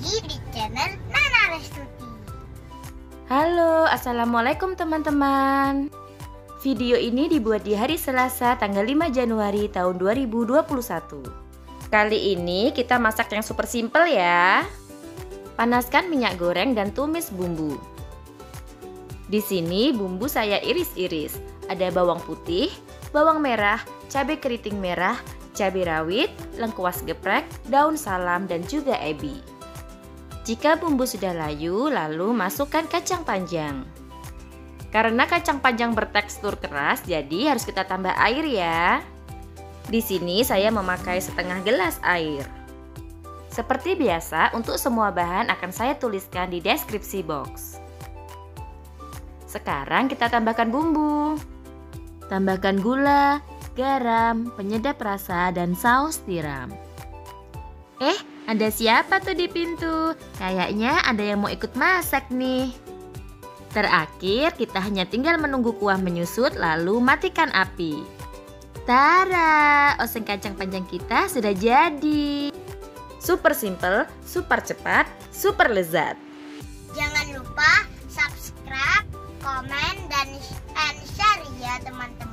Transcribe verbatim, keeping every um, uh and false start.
lagi di channel Nana Restuti. Halo, assalamualaikum teman-teman. Video ini dibuat di hari Selasa tanggal lima Januari tahun dua ribu dua puluh satu. Kali ini kita masak yang super simple ya. Panaskan minyak goreng dan tumis bumbu. Di sini bumbu saya iris-iris. Ada bawang putih, bawang merah, cabai keriting merah, cabai rawit, lengkuas geprek, daun salam, dan juga ebi. Jika bumbu sudah layu, lalu masukkan kacang panjang. Karena kacang panjang bertekstur keras, jadi harus kita tambah air ya. Di sini saya memakai setengah gelas air. Seperti biasa, untuk semua bahan akan saya tuliskan di deskripsi box. Sekarang kita tambahkan bumbu. Tambahkan gula, garam, penyedap rasa, dan saus tiram. Eh, ada siapa tuh di pintu? Kayaknya ada yang mau ikut masak nih. Terakhir, kita hanya tinggal menunggu kuah menyusut lalu matikan api. Tara, oseng kacang panjang kita sudah jadi. Super simple, super cepat, super lezat. Jangan lupa subscribe, komen, dan share ya teman-teman.